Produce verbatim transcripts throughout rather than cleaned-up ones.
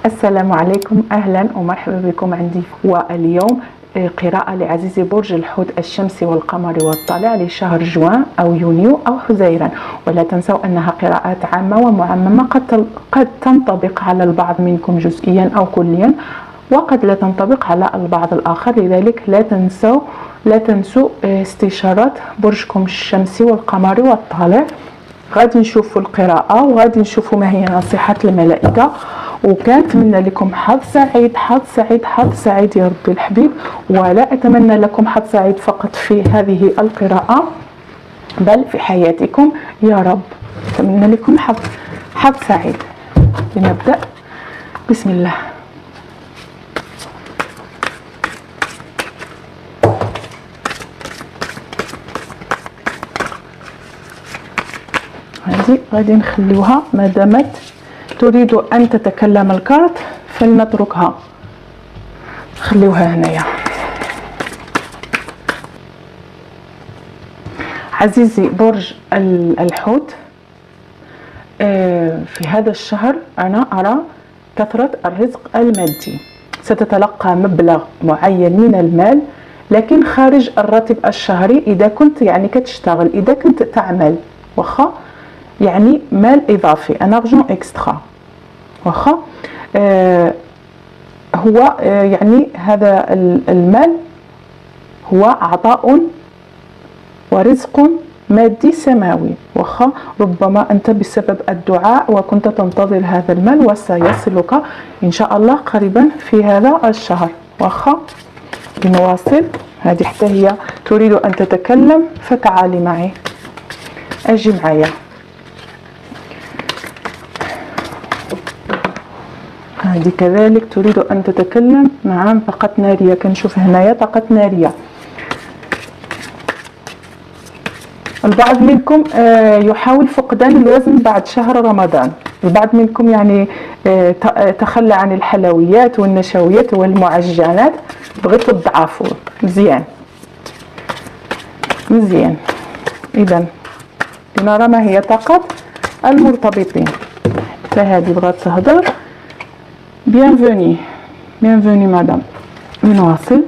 السلام عليكم، أهلا ومرحبا بكم عندي. واليوم قراءة لعزيزي برج الحوت الشمسي والقمر والطالع لشهر جوان أو يونيو أو حزيران. ولا تنسوا أنها قراءات عامة ومعممة، قد قد تنطبق على البعض منكم جزئيا أو كليا، وقد لا تنطبق على البعض الآخر. لذلك لا تنسوا لا تنسوا استشارة برجكم الشمسي والقمر والطالع. غادي نشوفوا القراءة وغادي نشوفوا ما هي نصيحة الملائكة، وكنتمنى لكم حظ سعيد حظ سعيد حظ سعيد يا ربي الحبيب. ولا أتمنى لكم حظ سعيد فقط في هذه القراءة بل في حياتكم يا رب. أتمنى لكم حظ حظ سعيد. لنبدأ بسم الله. هذه غادي نخليوها ما دامت تريد أن تتكلم الكارت فلنتركها، خليوها هنايا. عزيزي برج الحوت، في هذا الشهر أنا أرى كثرة الرزق المادي. ستتلقى مبلغ معين من المال لكن خارج الراتب الشهري. إذا كنت يعني كتشتغل، إذا كنت تعمل، واخا يعني مال إضافي، ان ارجون اكسترا، واخا آه هو آه يعني هذا المال هو عطاء ورزق مادي سماوي. واخا ربما أنت بسبب الدعاء وكنت تنتظر هذا المال وسيصلك إن شاء الله قريبا في هذا الشهر. واخا لنواصل. هذه حتى هي تريد أن تتكلم، فتعالي معي، أجي معايا. هذه كذلك تريد أن تتكلم. نعم، طاقة نارية. كنشوف هنايا طاقة نارية. البعض منكم يحاول فقدان الوزن بعد شهر رمضان. البعض منكم يعني تخلى عن الحلويات والنشويات والمعجنات، بغيتوا تضعفوا. مزيان مزيان. إذا لنرى ما هي طاقة المرتبطين. حتى هذه بغات تهضر. Bienvenue, bienvenue madame. نواصل.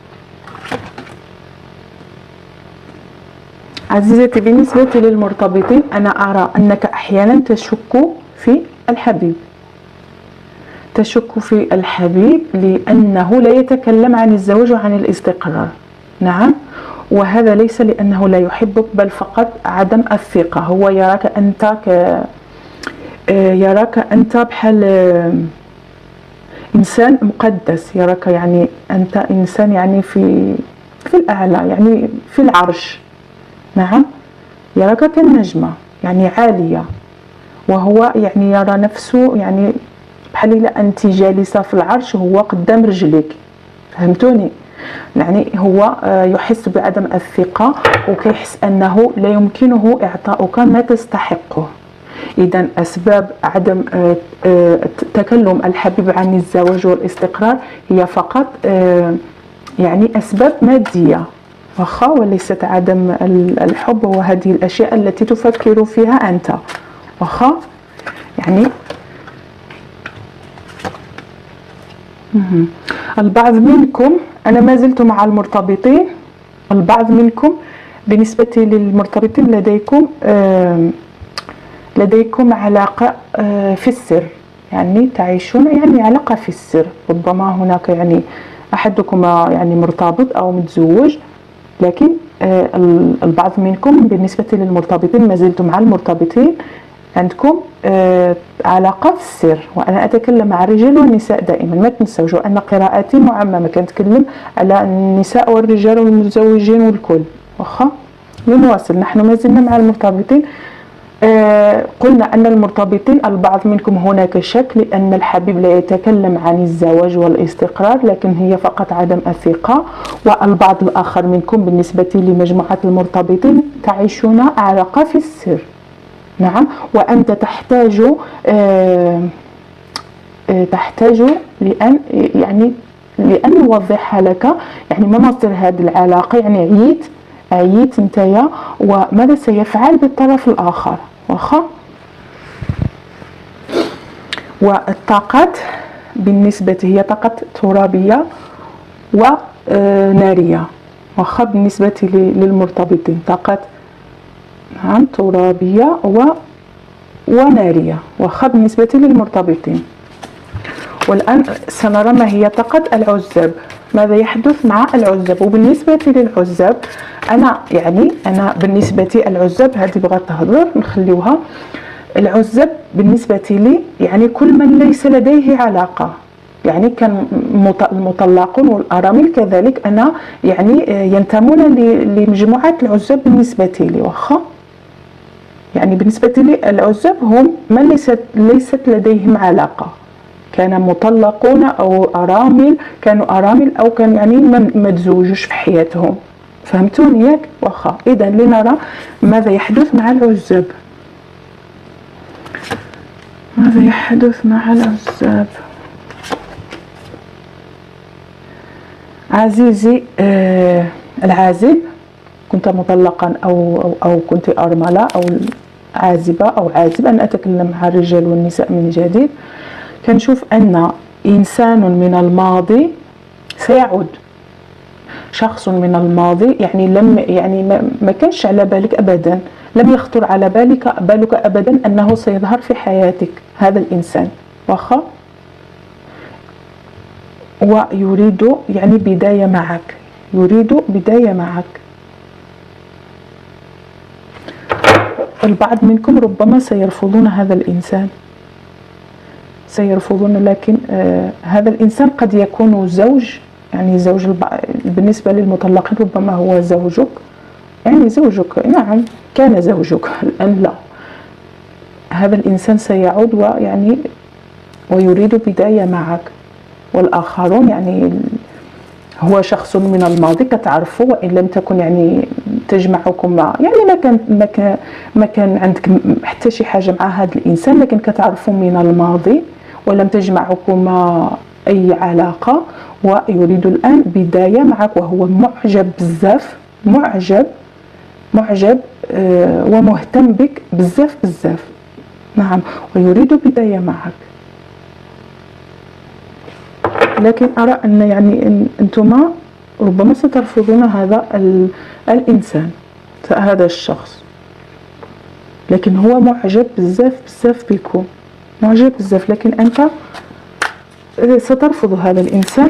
عزيزتي، بالنسبة للمرتبطين أنا أرى أنك أحيانا تشك في الحبيب، تشك في الحبيب لأنه لا يتكلم عن الزواج وعن الاستقرار. نعم، وهذا ليس لأنه لا يحبك بل فقط عدم الثقة. هو يراك أنت ك يراك أنت بحال إنسان مقدس، يراك يعني أنت إنسان يعني في في الأعلى، يعني في العرش. نعم، يراك كالنجمة يعني عالية، وهو يعني يرى نفسه يعني بحال إلا أنت جالسة في العرش وهو قدام رجليك. فهمتوني؟ يعني هو يحس بعدم الثقة وكيحس أنه لا يمكنه إعطاؤك ما تستحقه. إذا أسباب عدم تكلم الحبيب عن الزواج والاستقرار هي فقط يعني أسباب مادية، واخا، وليست عدم الحب وهذه الأشياء التي تفكر فيها أنت، واخا. يعني البعض منكم، أنا ما زلت مع المرتبطين، البعض منكم بالنسبة للمرتبطين لديكم لديكم علاقة في السر، يعني تعيشون يعني علاقة في السر. ربما هناك يعني أحدكما يعني مرتبط أو متزوج، لكن البعض منكم بالنسبة للمرتبطين، ما زلتم مع المرتبطين، عندكم علاقة في السر. وأنا أتكلم مع الرجال والنساء دائما، ما تنسوش أن قراءاتي معممة، كنتكلم على النساء والرجال والمتزوجين والكل. واخا لنواصل. نحن ما زلنا مع المرتبطين. آه قلنا أن المرتبطين البعض منكم هناك شك لأن الحبيب لا يتكلم عن الزواج والاستقرار، لكن هي فقط عدم الثقة. والبعض الآخر منكم بالنسبة لمجموعة المرتبطين تعيشون علاقة في السر. نعم، وأنت تحتاج آه آه تحتاج لأن يعني لأن نوضحها لك، يعني ما مصدر هذه العلاقة، يعني عييت عييت نتايا وماذا سيفعل بالطرف الآخر. واخا والطاقات بالنسبة هي طاقة ترابية ونارية، واخا بالنسبة للمرتبطين طاقة نعم ترابية و ونارية واخا بالنسبة للمرتبطين. والآن سنرى ما هي طاقة العزاب، ماذا يحدث مع العزاب. وبالنسبة للعزاب أنا يعني أنا بالنسبة العزاب هذه بغات تهضر نخليوها. العزاب بالنسبة لي يعني كل من ليس لديه علاقة، يعني كان المطلقون والأرامل كذلك أنا يعني ينتمون لمجموعة العزاب بالنسبة لي واخا. يعني بالنسبة لي العزاب هم من ليست ليست لديهم علاقة، كان مطلقون أو أرامل، كانوا أرامل أو كان يعني ما تزوجوش في حياتهم، فهمتوني ياك واخا. إذا لنرى ماذا يحدث مع العزاب. ماذا يحدث مع العزاب. عزيزي آه العازب، كنت مطلقا أو, أو, أو كنت أرملة أو عازبة أو عازب، أنا أتكلم عن الرجال والنساء من جديد. كنشوف أن إنسان من الماضي سيعود، شخص من الماضي يعني لم يعني ما, ما كانش على بالك أبدا، لم يخطر على بالك بالك أبدا أنه سيظهر في حياتك هذا الإنسان واخا، ويريد يعني بداية معك، يريد بداية معك. البعض منكم ربما سيرفضون هذا الإنسان، سيرفضون، لكن آه هذا الإنسان قد يكون زوج، يعني زوج بالنسبة للمطلقين ربما هو زوجك، يعني زوجك نعم كان زوجك الآن لا. هذا الإنسان سيعود ويعني ويريد بداية معك. والآخرون يعني هو شخص من الماضي كتعرفوا، وإن لم تكن يعني تجمعكم يعني ما كان ما كان ما كان عندك حتى شي حاجة مع هذا الإنسان، لكن كتعرفوا من الماضي ولم تجمعكما أي علاقة، ويريد الآن بداية معك، وهو معجب بزاف، معجب معجب آه ومهتم بك بزاف بزاف نعم، ويريد بداية معك. لكن أرى أن يعني إن أنتما ربما سترفضون هذا الإنسان، هذا الشخص، لكن هو معجب بزاف بزاف بكم، معجب بزاف، لكن أنت سترفض هذا الإنسان،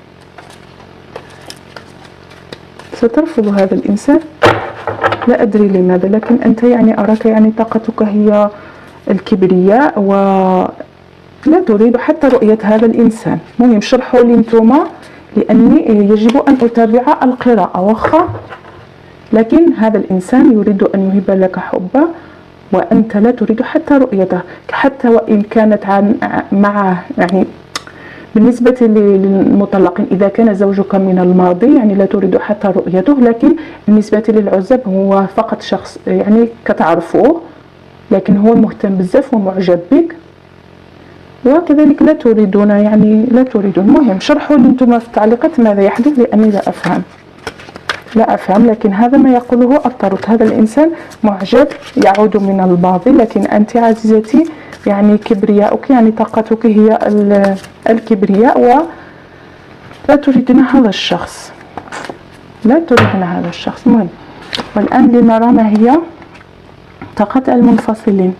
سترفض هذا الإنسان لا أدري لماذا. لكن أنت يعني أراك يعني طاقتك هي الكبرياء ولا تريد حتى رؤية هذا الإنسان. مهم شرحوا لي انتما، لأني يجب أن أتابع القراءة واخا، لكن هذا الإنسان يريد أن يهب لك حبه وأنت لا تريد حتى رؤيته، حتى وإن كانت عن معه يعني بالنسبة للمطلقين إذا كان زوجك من الماضي يعني لا تريد حتى رؤيته، لكن بالنسبة للعزاب هو فقط شخص يعني كتعرفوه، لكن هو مهتم بزاف ومعجب بك، وكذلك لا تريدون يعني لا تريدون. المهم شرحوا لي انتم في التعليقات ماذا يحدث، لأني لا أفهم لا أفهم لكن هذا ما يقوله الطرد. هذا الإنسان معجب يعود من الماضي، لكن أنت عزيزتي يعني كبرياؤك يعني طاقتك هي الكبرياء ولا تريدين هذا الشخص، لا تريدين هذا الشخص. المهم والآن لنرى ما هي طاقة المنفصلين،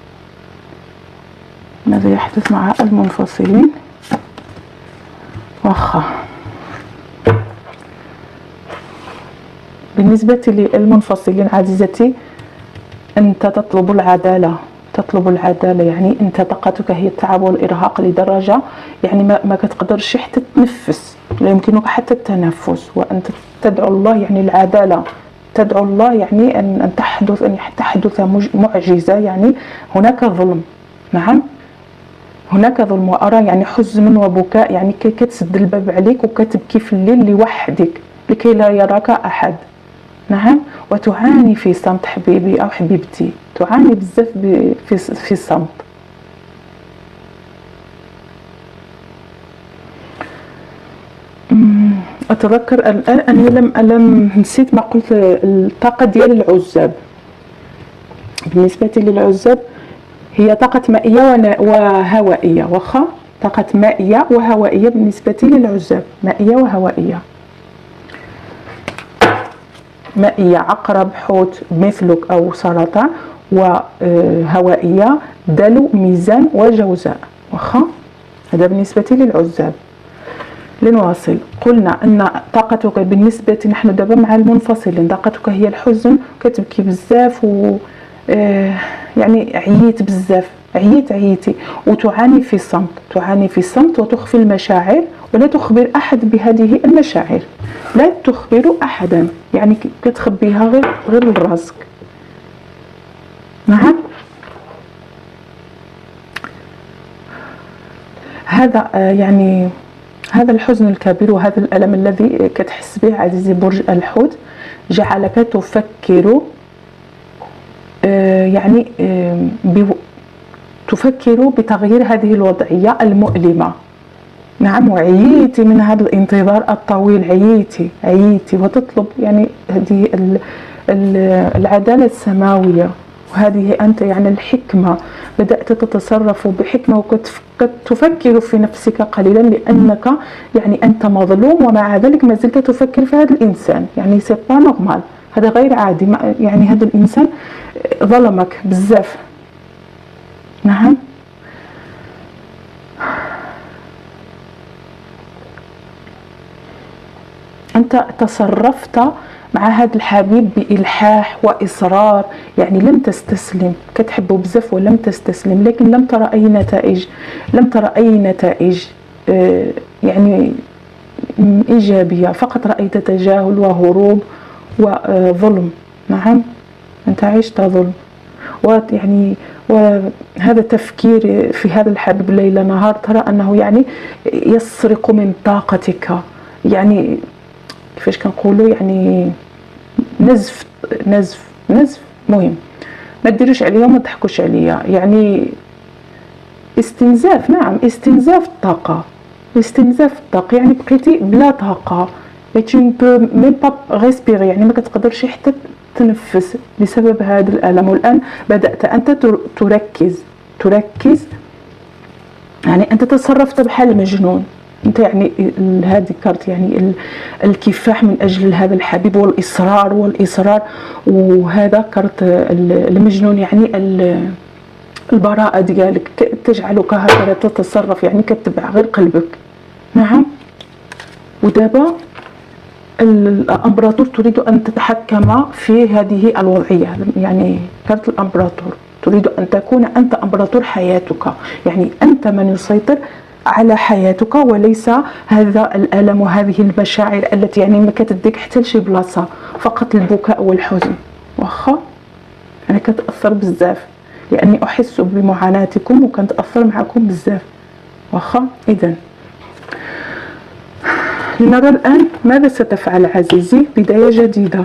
ماذا يحدث مع المنفصلين. واخا بالنسبة للمنفصلين عزيزتي أنت تطلب العدالة، تطلب العدالة يعني أنت طاقتك هي التعب والإرهاق لدرجة يعني ما, ما كتقدرش حتى تتنفس، لا يمكنك حتى التنفس، وأنت تدعو الله يعني العدالة، تدعو الله يعني أن, أن تحدث أن تحدث معجزة. يعني هناك ظلم، نعم هناك ظلم، وأرى يعني حزن وبكاء، يعني كي كتسد الباب عليك وكتبكي في الليل لوحدك لكي لا يراك أحد، نعم، وتعاني في صمت حبيبي أو حبيبتي، تعاني بزاف في في الصمت. أتذكر الآن أني لم ألم نسيت ما قلت الطاقة ديال العزاب. بالنسبة للعزاب هي طاقة مائية وهوائية، واخا طاقة مائية وهوائية بالنسبة للعزاب، مائية وهوائية. مائية عقرب، حوت، مثلك أو سرطان، وهوائية دلو، ميزان وجوزاء. واخا هذا بالنسبة للعزاب. لنواصل. قلنا أن طاقتك بالنسبة نحن دابا مع المنفصلين، طاقتك هي الحزن، كتبكي بزاف و يعني عييت بزاف، عييت عييتي وتعاني في الصمت، تعاني في الصمت وتخفي المشاعر ولا تخبر أحد بهذه المشاعر، لا تخبر أحدا، يعني كتخبيها غير غير لراسك. نعم. هذا يعني هذا الحزن الكبير وهذا الألم الذي كتحس به عزيزي برج الحوت جعلك تفكر يعني تفكر بتغيير هذه الوضعية المؤلمة. نعم. وعييتي من هذا الانتظار الطويل، عييتي عييتي وتطلب يعني هذه العدالة السماوية، وهذه أنت يعني الحكمة، بدأت تتصرف بحكمة وتفكر في نفسك قليلا لأنك يعني أنت مظلوم، ومع ذلك ما زلت تفكر في هذا الإنسان، يعني سي با نورمال، هذا غير عادي، يعني هذا الإنسان ظلمك بزاف. نعم. أنت تصرفت مع هذا الحبيب بإلحاح وإصرار، يعني لم تستسلم، كتحبه بزاف ولم تستسلم، لكن لم ترى أي نتائج، لم ترى أي نتائج يعني إيجابية، فقط رأيت تجاهل وهروب وظلم. نعم. أنت عشت ظلم، ويعني وهذا التفكير في هذا الحبيب ليل نهار، ترى أنه يعني يسرق من طاقتك، يعني كيفاش كنقولوا يعني نزف نزف نزف مهم، ما ديروش عليا وما تضحكوش عليا، يعني استنزاف. نعم، استنزاف الطاقة، استنزاف الطاقة، يعني بقيتي بلا طاقة، tu ne peux même pas respirer، يعني ما كتقدرش حتى تنفس بسبب هذا الألم. والآن بدأت أنت تركز تركز يعني أنت تصرفت بحال مجنون، أنت يعني هذه كارت يعني الكفاح من أجل هذا الحبيب والإصرار والإصرار، وهذا كارت المجنون، يعني البراءة ديالك تجعلك هكذا تتصرف، يعني كتبع غير قلبك. نعم. ودابا الأمبراطور تريد أن تتحكم في هذه الوضعية، يعني كارت الأمبراطور تريد أن تكون أنت أمبراطور حياتك، يعني أنت من يسيطر على حياتك وليس هذا الألم وهذه المشاعر التي يعني ما كتديك حتى لشي بلاصة، فقط البكاء والحزن. واخا أنا كتأثر بزاف لأني أحس بمعاناتكم وكنتأثر معكم بزاف. واخا إذن لنرى الآن ماذا ستفعل عزيزي. بداية جديدة.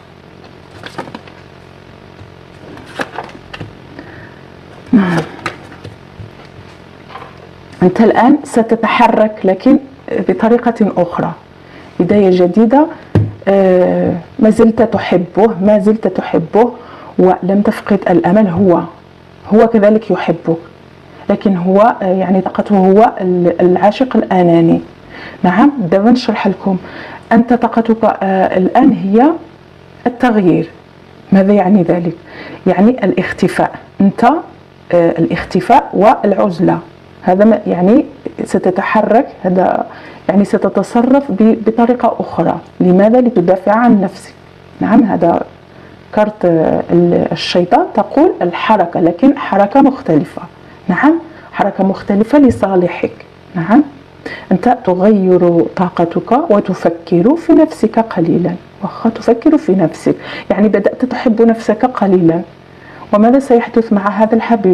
أنت الآن ستتحرك لكن بطريقة أخرى، بداية جديدة. آه ما زلت تحبه، ما زلت تحبه ولم تفقد الأمل، هو هو كذلك يحبك، لكن هو آه يعني طاقته هو العاشق الأناني. نعم. دابا نشرح لكم. أنت طاقتك آه الآن هي التغيير. ماذا يعني ذلك؟ يعني الاختفاء، أنت آه الاختفاء والعزلة، هذا يعني ستتحرك، هذا يعني ستتصرف بطريقة أخرى. لماذا؟ لتدافع عن نفسك. نعم. هذا كارت الشيطان تقول الحركة، لكن حركة مختلفة. نعم. حركة مختلفة لصالحك. نعم. أنت تغير طاقتك وتفكر في نفسك قليلا. واخا تفكر في نفسك، يعني بدأت تحب نفسك قليلا. وماذا سيحدث مع هذا الحبيب؟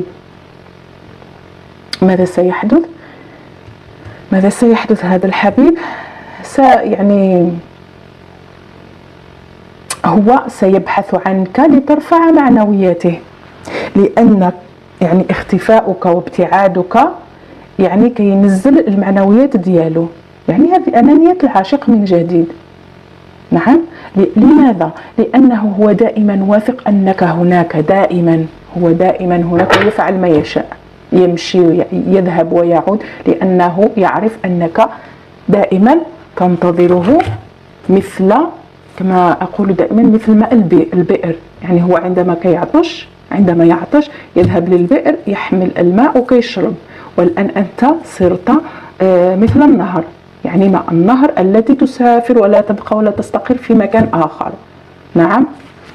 ماذا سيحدث؟ ماذا سيحدث هذا الحبيب؟ س يعني هو سيبحث عنك لترفع معنوياته، لأن يعني اختفاؤك وابتعادك يعني كينزل المعنويات ديالو، يعني هذه أنانية العاشق من جديد. نعم. لماذا؟ لأنه هو دائما واثق أنك هناك، دائما هو دائما هناك ويفعل ما يشاء. يمشي يذهب ويعود، لأنه يعرف أنك دائما تنتظره، مثل كما أقول دائما مثل ماء البئر. يعني هو عندما يعطش عندما يعطش يذهب للبئر يحمل الماء وكيشرب، والآن أنت صرت مثل النهر، يعني مع النهر التي تسافر ولا تبقى ولا تستقر في مكان آخر. نعم،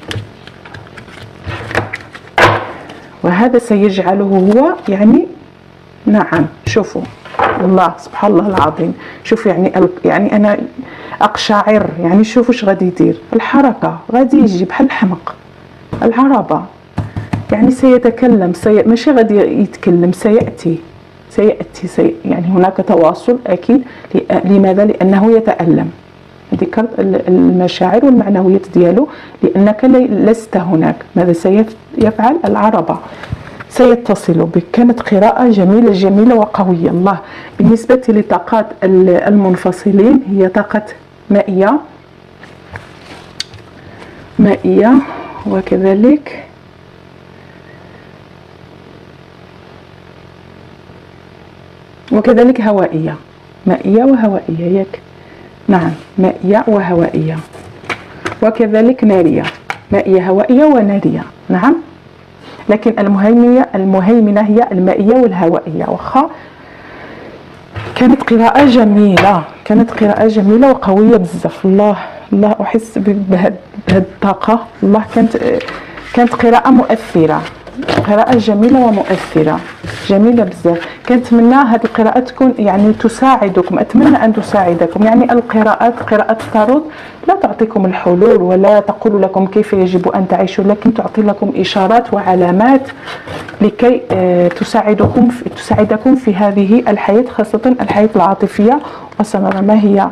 وهذا سيجعله هو يعني نعم. شوفوا الله سبحان الله العظيم، شوف يعني يعني أنا أقشعر. يعني شوفوا ايش غادي يدير، الحركة غادي يجي بحال الحمق. العربة يعني سيتكلم، سي... ماشي غادي يتكلم، سيأتي سيأتي سي... يعني هناك تواصل أكيد. لماذا؟ لأنه يتألم، هذيك المشاعر والمعنويات ديالو، لأنك لست هناك. ماذا سيفعل؟ العربة سيتصل بك. كانت قراءة جميلة جميلة وقوية. الله بالنسبة لطاقات المنفصلين هي طاقة مائية مائية وكذلك وكذلك هوائية، مائية وهوائية ياك. نعم، مائية وهوائية، وكذلك نارية، مائية هوائية ونارية. نعم، لكن المهيمنة المهيمنة هي المائية والهوائية. واخا كانت قراءة جميلة، كانت قراءة جميلة وقوية بزاف. الله الله أحس بهذه الطاقة. الله كانت كانت قراءة مؤثرة، قراءة جميلة ومؤثرة، جميلة بزاف. كنتمنى هذه القراءة تكون يعني تساعدكم، أتمنى أن تساعدكم. يعني القراءات قراءة التاروت لا تعطيكم الحلول ولا تقول لكم كيف يجب أن تعيشوا، لكن تعطي لكم إشارات وعلامات لكي تساعدكم في تساعدكم في هذه الحياة، خاصة الحياة العاطفية. وسنرى ما هي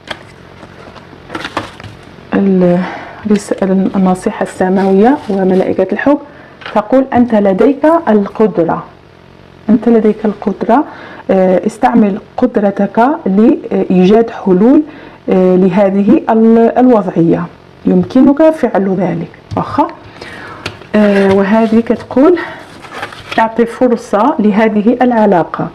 النصيحة السماوية وملائكة الحب. تقول أنت لديك القدرة، أنت لديك القدرة، استعمل قدرتك لإيجاد حلول لهذه الوضعية، يمكنك فعل ذلك. واخا وهذه كتقول أعطي فرصة لهذه العلاقة،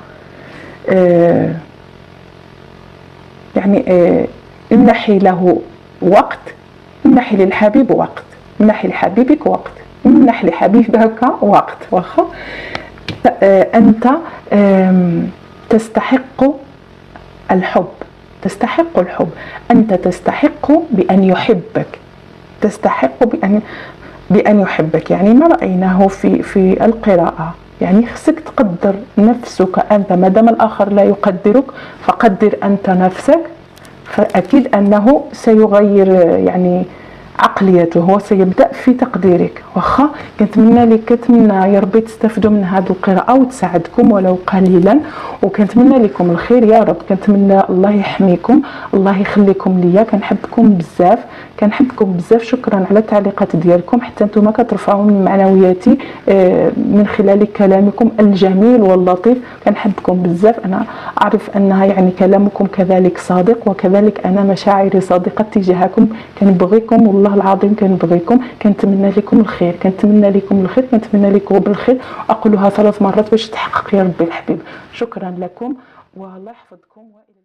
يعني امنحي له وقت، امنحي للحبيب وقت، امنحي لحبيبك وقت، امنح لحبيبك وقت. واخا أنت تستحق الحب، تستحق الحب، أنت تستحق بأن يحبك، تستحق بأن بأن يحبك. يعني ما رأيناه في في القراءة، يعني خصك تقدر نفسك أنت، ما دام الآخر لا يقدرك فقدر أنت نفسك، فأكيد أنه سيغير يعني عقليته، هو سيبدأ في تقديرك. واخا كنتمنى لك كنتمنى يا ربي تستفدوا من هذه القراءة وتساعدكم ولو قليلا، وكنتمنى لكم الخير يا رب. كنتمنى الله يحميكم، الله يخليكم ليا، كنحبكم بزاف، كنحبكم بزاف. شكرا على التعليقات ديالكم، حتى نتوما كترفعوا من معنوياتي من خلال كلامكم الجميل واللطيف. كنحبكم بزاف، انا اعرف انها يعني كلامكم كذلك صادق، وكذلك انا مشاعري صادقة تجاهكم. كنبغيكم والله العظيم، كنبغيكم، كنتمنى لكم الخير، كنتمنى لكم الخير، كنتمنى لكم بالخير. اقولها ثلاث مرات باش تحقق يا ربي الحبيب. شكرا لكم والله يحفظكم.